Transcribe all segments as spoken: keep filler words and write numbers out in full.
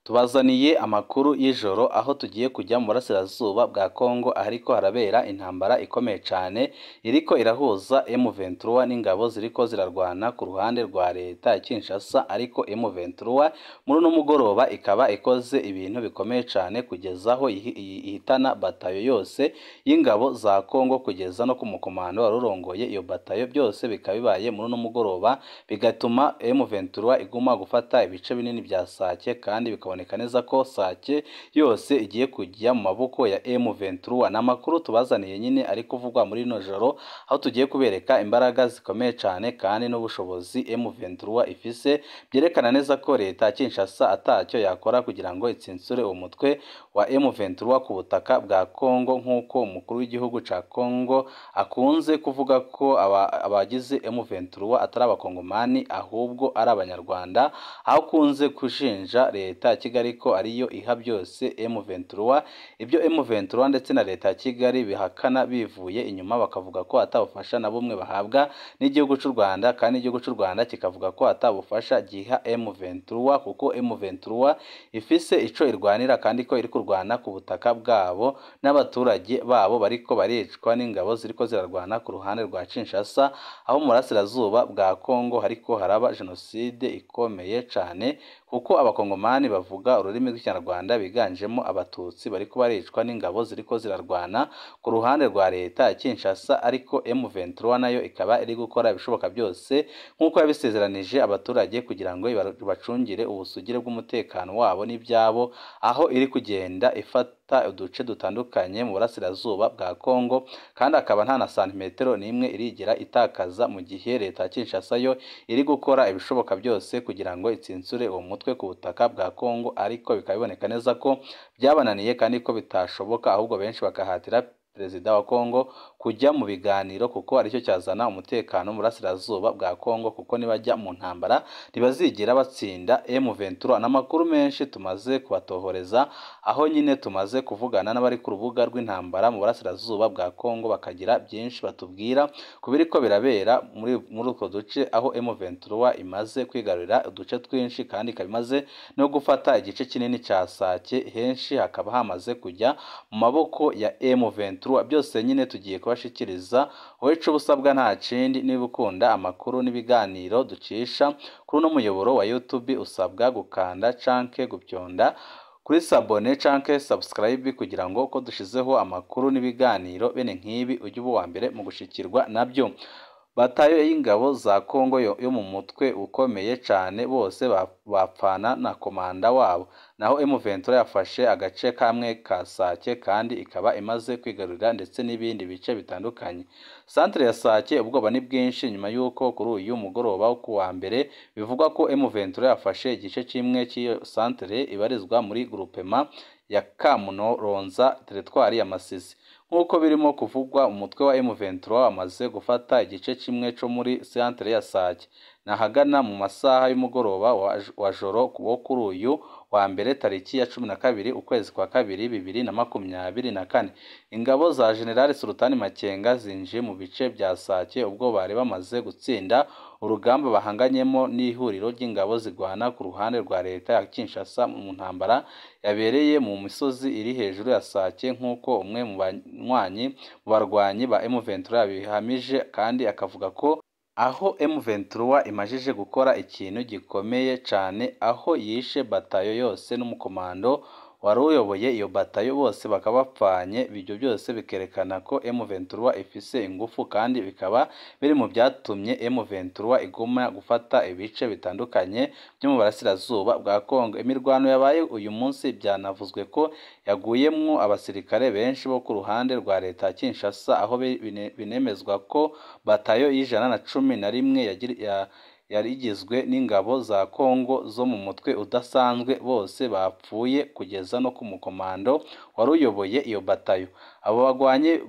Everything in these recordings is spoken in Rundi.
Tubazaniye amakuru y'ijoro aho tugiye kujya mu burasirazuba bwa Kongo ariko harabera intambara ikomeye cyane iriko irahuza M vingt-trois n'ingabo ziriko zirarwana ku ruhande rwa leta ya Kinshasa, ariko M vingt-trois muri no mugoroba ikaba ikoze ibintu bikomeye cyane kugezaho ihitana batayo yose y'ingabo za Kongo kugeza no ku mukomando warurongoye iyo batayo, byose bikabibaye muri no mugoroba bigatuma M vingt-trois iguma gufata ibice binini bya Sake, kandi bikaboneka neza ko Sake yose igiye kujya mu maboko ya M vingt-trois. N'amakuru tubazaniye nyine ari kuvugwa muri no joro aho tugiye kubereka imbaraga zikomeye cyane kandi n'ubushobozi M vingt-trois ifise, byerekana neza ko leta ya Kinshasa atacyo yakora kugira ngo itsinsure umutwe wa M vingt-trois ku butaka bwa Kongo, nk'uko umukuru w'igihugu ca Kongo akunze kuvuga ko abagize M vingt-trois atari abakongomani ahubwo ari abanyarwanda, aho kunze kushinja leta ya Kigali ko ariyo iha byose M vingt-trois. Ibyo M vingt-trois ndetse na leta ya Kigali bihakana bivuye inyuma, bakavuga ko atabufasha na bumwe bahabwa n'igihugu cy'u Rwanda, kandi igihugu cy'u Rwanda kikavuga ko atabufasha giha M vingt-trois kuko M vingt-trois ifise ico irwanira kandi ko iri kurwana ku butaka bwabo n'abaturage babo bariko baricwa n'ingabo ziriko zirarwana ku ruhande rwa Kinshasa, aho mu burasirazuba bwa Kongo hariko haraba jenoside ikomeye cyane, kuko abakongomani bavuga ururimi rw'ikinyarwanda biganjemo abatutsi bariko baricwa n'ingabo ziriko zirarwana ku ruhande rwa leta ya Kinshasa, ariko M vingt-trois nayo ikaba iri gukora ibishoboka byose nk'uko yabisezeranije abaturage kugira ngo bacungire ubusugire bw'umutekano wabo n'ibyabo, aho iri kugenda ifata uduce dutandukanye mu burasirazuba bwa Kongo, kandi akaba nta na santimetero n'imwe irigira itakaza, mu gihe leta ya Kinshasa yo iri gukora ibishoboka byose kugira ngo itsinsure uwo mutwe ku butaka bwa Kongo, ariko bikabiboneka neza ko byabananiye kandi ko bitashoboka, ahubwo benshi bakahatira Perezida wa Kongo kujya mu biganiro kuko aricyo cyazana umutekano mu burasirazuba bwa Kongo, kuko nibajya mu ntambara ntibazigira batsinda M vingt-trois. N'amakuru menshi tumaze kubatohoreza, aho nyine tumaze kuvugana n'abari ku rubuga rw'intambara mu burasirazuba bwa Kongo, bakagira byinshi batubwira ku biriko birabera muri muri utwo duce, aho M vingt-trois imaze kwigarurira uduce twinshi kandi ikabimaze no gufata igice kinini cya Sake, henshi hakaba hamaze kujya mu maboko ya M vingt-trois. Byose nyine tugiye kubashikiriza, wowe ico busabwa nta kindi, niba ukunda amakuru n'ibiganiro ducisha kuri no muyoboro wa YouTube usabwa gukanda canke gupyonda kuri sabone canke subscribe kugira ngo uko dushizeho amakuru n'ibiganiro bene nk'ibi ujye uba wa mbere mu gushikirwa nabyo. Batayo y'ingabo za Kongo yo, yo mu mutwe ukomeye cyane, bose bapfana na komanda wabo, naho M vingt-trois yafashe agace kamwe ka Sake kandi ikaba imaze kwigarurira ndetse n'ibindi bice bitandukanye. Centre ya Sake ubwoba ni bwinshi nyuma y'uko kuri uyu mugoroba wo kuwa mbere bivugwa ko M vingt-trois yafashe igice kimwe cy'iyo centre ibarizwa muri groupement ya Kamunoronza teritwari ya Masisi. Nk'uko birimo kuvugwa, umutwe wa M vingt-trois wamaze gufata igice kimwe cyo muri centre ya Sake nahagana mu masaha y'umugoroba wa joro wo kuri uyu wa mbere tariki ya cumi na kabiri ukwezi kwa kabiri bibiri na makumyabiri na kane. Ingabo za General Sultani Makenga zinjiye mu bice bya Sake ubwo bari bamaze gutsinda urugamba bahanganyemo n'ihuriro ry'ingabo zigwana ku ruhande rwa leta ya Kinshasa mu ntambara yabereye mu misozi iri hejuru ya Sake, nk'uko umwe mu banywanyi mu barwanyi ba M vingt-trois bihamije, kandi akavuga ko aho M vingt-trois imajije gukora ikintu gikomeye cyane, aho yishe batayo yose n'umukomando wari uyoboye iyo batayo, bose bakaba bapfanye. Ibyo byose bikerekana ko M vingt-trois ifise ingufu, kandi bikaba biri mu byatumye M vingt-trois iguma gufata ibice bitandukanye byo mu burasirazuba bwa Kongo. Imirwano yabaye uyu munsi byanavuzwe ko yaguyemwo abasirikare benshi bo ku ruhande rwa leta ya Kinshasa, aho binemezwa ko batayo y'ijana na cumi na rimwe ya yari igizwe n'ingabo za Kongo zo mu mutwe udasanzwe, bose bapfuye kugeza no ku mukomando wari uyoboye iyo batayo. Abo bagwanye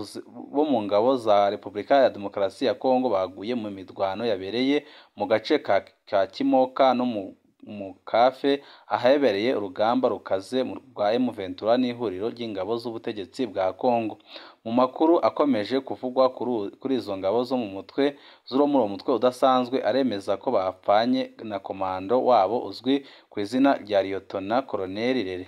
bo mu ngabo za Repubulika ya Demokarasi ya Kongo baguye mu midwano yabereye mu gace ka, ka Kimoka no mu mu kafe ahabereye urugamba rukaze rwa M vingt-trois n'ihuriro ry'ingabo z'ubutegetsi bwa Kongo. Mu makuru akomeje kuvugwa kuri izo ngabo zo mu mutwe zuro muri uwo mutwe udasanzwe aremeza ko bapfanye na komando wabo uzwi ku izina rya Liyotona Koloneli Rere.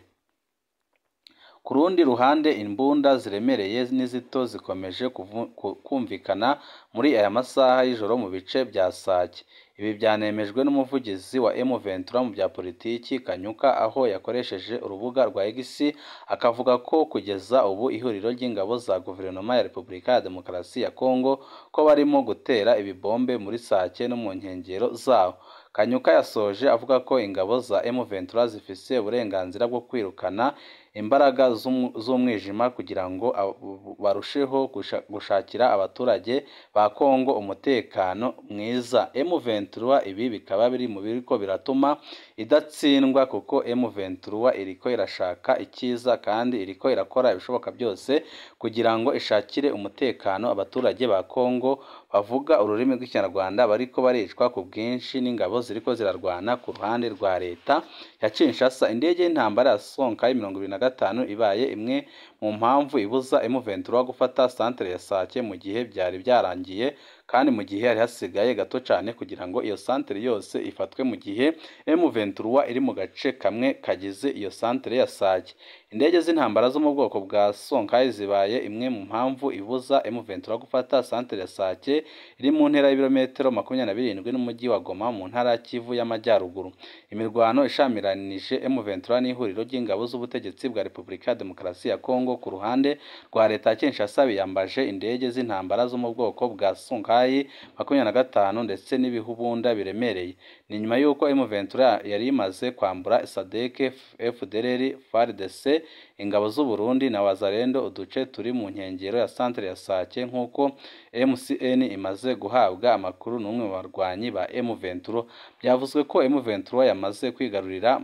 Ku rundi ruhande imbunda ziremereye n'izito zikomeje kumvikana muri aya masaha y'ijoro mu bice bya Sake. Ibi byanemejwe n'umuvugizi wa M vingt-trois mu bya politiki Kanyuka aho yakoresheje urubuga rwa X akavuga ko kugeza ubu ihuriro ry'ingabo za guverinoma ya Repubulika ya Demokarasi ya Kongo ko barimo gutera ibibombe muri Sake no mu nkengero zaho. Kanyuka yasoje avuga ko ingabo za M vingt-trois zifise uburenganzira bwo kwirukana imbaraga z'umwijima kugira ngo barusheho gushakira abaturage ba Kongo umutekano mwiza. M vingt-trois ibi bikaba biri mu biriko biratuma idatsindwa kuko M vingt-trois iriko irashaka ikiza kandi iriko irakora ibishoboka byose kugira ngo ishakire umutekano abaturage ba Kongo bavuga ururimi rw'Ikinyarwanda bariko baricwa ku bwinshi n'ingabo ziriko zirarwana ku ruhande rwa leta ya Kinshasa. Indege y'intambara ya Sonkai mirongo ibiri na gatanu ibaye imwe mu mpamvu ibuza M vingt-trois gufata centre ya Sake mu gihe byari byarangiye kandi mu gihe hari hasigaye gato cyane kugira ngo iyo centre yose ifatwe mu gihe M vingt-trois iri mu gace kamwe kagize iyo centre ya Sake. Indege z'intambara zo mu bwoko bwa Sonkai zibaye imwe mu mpamvu ibuza M vingt-trois gufata centre ya Sake iri mu ntera y'ibirometero makumyabiri na birindwi n'umujyi wa Goma mu ntara Kivu y'Amajyaruguru. Imirwano ishamiranije M vingt-trois n'ihuriro ry'ingabo z'ubutegetsi bwa Repubulika ya Demokarasi ya Kongo ku ruhande rwa leta ya Kinshasa biyambaje indege z'intambara zo mu bwoko bwa Sonkai makumyabiri na gatanu ndetse n'ibihubunda biremereye. Ni nyuma y'uko M vingt-trois yari imaze kwambura Sadek, F D L R, F R D C, ingabo z'u Burundi na Wazalendo uduce turi mu nkengero ya centre ya Sake nk'uko M C N imaze guhabwa amakuru n'umwe mu barwanyi ba M vingt-trois. Byavuzwe ko M vingt-trois yamaze kwigarurira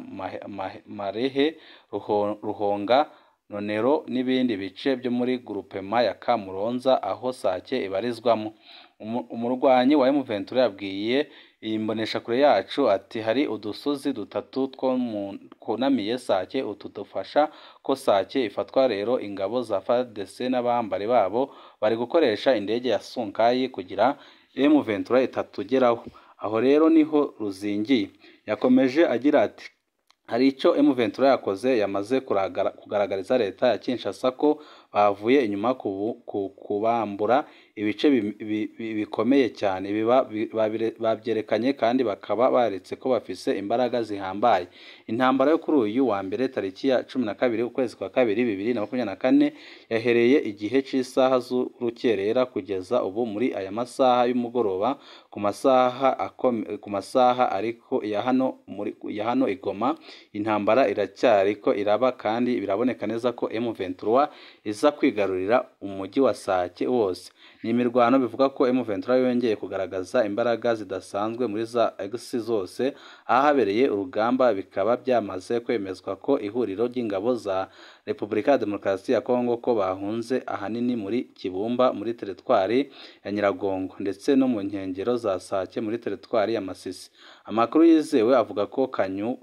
Marehe, Ruhonga, Nonero n'ibindi bice byo muri groupement ya Kamuronza aho Sake ibarizwamo. Umurwanyi wa M vingt-trois yabwiye iyi mboneshakure yacu ati hari udusozi dutatu two kunamiye Sake utudufasha ko Sake ifatwa. Rero ingabo za F A R D C n'abambari babo bari gukoresha indege ya Sonkai kugira M vingt-trois itatugeraho. Aho rero niho ruzingiye. Yakomeje agira ati hari icyo M vingt-trois yakoze yamaze kugaragariza leta ya Kinshasa ko bavuye inyuma kubambura ibice bikomeye cyane babyerekanye kandi bakaba baretse ko bafise imbaraga zihambaye. Intambara yo kuri uyu wa mbere tariki ya cumi na kabiri ukwezi kwa kabiri bibiri na makumyabiri na kane yahereye igihe cy'isaha z'urukerera kugeza ubu muri aya masaha y'umugoroba ku masaha ku masaha ariko ya hano muri ya hano Igoma. Intambara iracyariko iraba kandi biraboneka neza ko M vingt-trois iza kwigarurira umujyi wa Sake wose. Ni imirwano bivuga ko M vingt-trois yongeye kugaragaza imbaraga zidasanzwe muri za X zose ahabereye urugamba. Bikaba byamaze kwemezwa ko ihuriro ry'ingabo za Repubulika ya Demokarasi ya Kongo ko bahunze ahanini muri Kibumba muri teritwari ya Nyiragongo ndetse no mu nkengero za Sake muri teritwari ya Masisi. Amakuru yizewe avuga ko Kanyu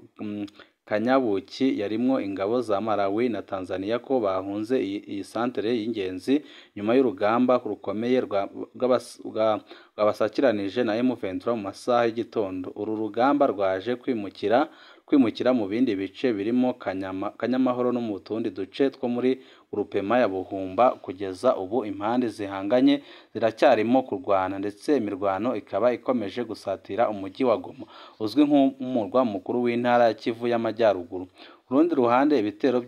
Kanyabuki yarimwo ingabo za Malawi na Tanzania ko bahunze iyi centre y'ingenzi nyuma y'urugamba rukomeye rwabasakiranije na M vingt-trois mu masaha y'igitondo. Uru rugamba rwaje kwimukira kwimukira mu bindi bice birimo Kanyama, Kanyamahoro no mu tundi duce two muri groupement ya Buhumba. Kugeza ubu impande zihanganye ziracyarimo kurwana ndetse imirwano ikaba ikomeje gusatira umujyi wa Goma uzwi nk'umurwa mukuru w'intara ya Kivu y'Amajyaruguru. Urundi ruhande ibitero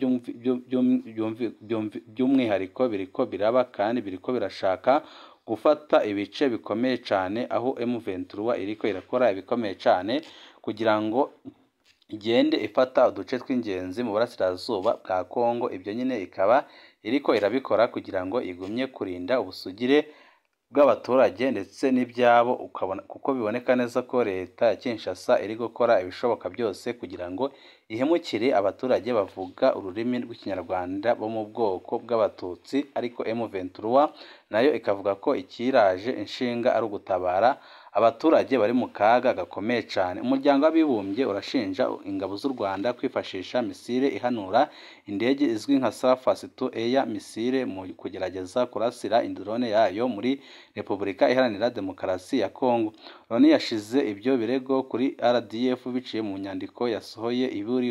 by'umwihariko biriko biraba kandi biriko birashaka gufata ibice bikomeye cyane aho M vingt-trois iriko irakora ibikomeye cyane kugira ngo igende ifata uduce tw'ingenzi mu burasirazuba bwa Kongo. Ibyo nyine ikaba iriko irabikora kugira ngo igumye kurinda ubusugire bw'abaturage ndetse n'ibyabo, ukabona kuko biboneka neza ko leta ya Kinshasa iri gukora ibishoboka byose kugira ngo ihemukire abaturage bavuga ururimi rw'Ikinyarwanda bo mu bwoko bw'abatutsi. Ariko M vingt-trois nayo ikavuga ko ikiraje inshinga ari ugutabara abaturage bari mu kaga gakomeye cyane. Umuryango w'abibumbye urashinja ingabo z'u Rwanda kwifashisha misile ihanura indege izwi nka surface to air misile mu kugerageza kurasira indrone yayo muri Repubulika Iharanira Demokarasi ya Kongo. Loni yashize ibyo birego kuri R D F biciye mu nyandiko yasohoye iburi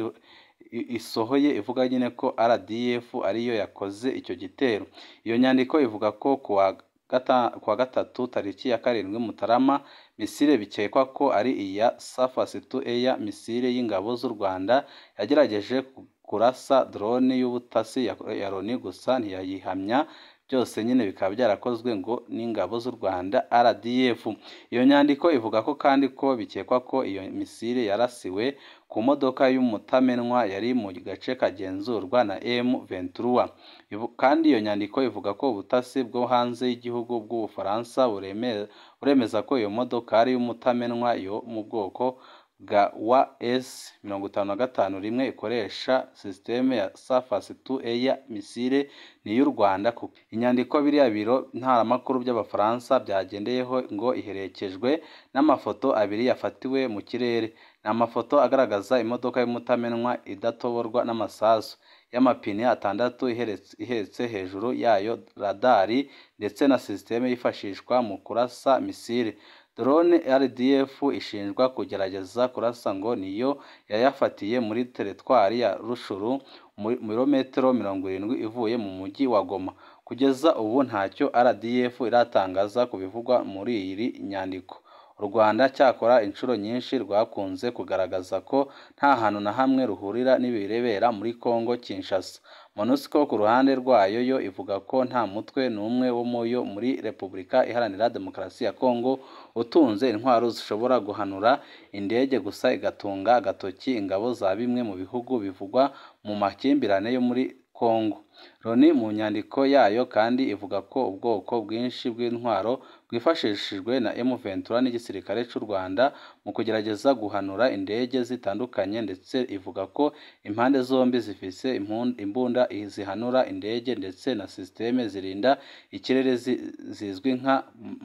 isohoye ivuga nyine ko R D F ariyo yakoze icyo gitero. Iyo nyandiko ivuga ko kuwa kuwa gatatu tariki ya karindwi Mutarama misile bikekwa ko ari iya surface to air misile y'ingabo z'u Rwanda yagerageje kurasa drone y'ubutasi ya Loni gusa ntiyayihamya. Byose nyine bikaba byarakozwe ngo n'ingabo z'u Rwanda R D F. Iyo nyandiko ivuga ko kandi ko bikekwa ko iyo misile yarasiwe ku modoka y'umutamenwa yari mu gace kagenzurwa na M vingt-trois. Kandi iyo nyandiko ivuga ko ubutasi bwo hanze y'igihugu bw'Ubufaransa buremeza ko iyo modoka ari y'umutamenwa yo mu bwoko bwa wa S mirongo itanu na gatanu rimwe ikoresha systeme ya surface to air misile ni y'u Rwanda. Kuko inyandiko biriya biro ntaramakuru by'Abafaransa byagendeyeho ngo iherekejwe n'amafoto abiri yafatiwe mu kirere. Ni amafoto agaragaza imodoka y'umutamenwa idatoborwa n'amasasu y'amapine atandatu ihetse hejuru yayo radari ndetse na systeme yifashishwa mu kurasa misile. Drone R D F ishinjwa kugerageza kurasa ngo niyo yayafatiye muri teritwari ya Rushuru mu birometero mirongo irindwi ivuye mu mujyi wa Goma. Kugeza ubu ntacyo R D F iratangaza ku bivugwa muri iri nyandiko. U Rwanda cyakora inshuro nyinshi rwakunze kugaragaza ko nta hantu na hamwe ruhurira n'ibirebera muri Kongo Kinshasa. MONUSCO ku ruhande rwayo yo ivuga ko nta mutwe n'umwe wo muyo muri Repubulika Iharanira Demokarasi ya Kongo utunze intwaro zishobora guhanura indege, gusa igatunga agatoki ingabo za bimwe mu bihugu bivugwa mu makimbirane yo muri Kongo. Loni mu nyandiko yayo kandi ivuga ko ubwoko bwinshi bw'intwaro bwifashishijwe na M vingt-trois n'igisirikare cy'u Rwanda mu kugerageza guhanura indege zitandukanye, ndetse ivuga ko impande zombi zifise imbunda zihanura indege ndetse na systeme zirinda ikirere zizwi nka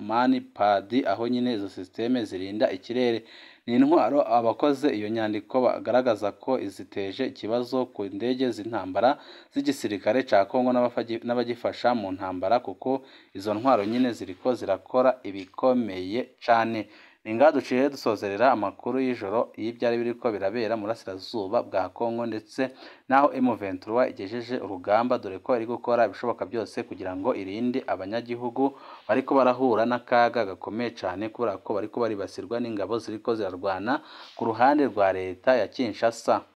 manipad, aho nyine izo systeme zirinda ikirere. Ni intwaro abakoze iyo nyandiko bagaragaza ko iziteje ikibazo ku ndege z'intambara z'igisirikare cya Kongo n'abagifasha mu ntambara, kuko izo ntwaro nyine ziriko zirakora ibikomeye cyane. Ni ngaha duciye dusozerera amakuru y'ijoro y'ibyari biriko birabera mu burasirazuba bwa Kongo ndetse naho M vingt-trois igejeje urugamba, dore ko iri gukora ibishoboka byose kugira ngo irinde abanyagihugu bariko barahura n'akaga gakomeye cyane, kubera ko bariko baribasirwa n'ingabo ziriko zirarwana ku ruhande rwa leta ya Kinshasa.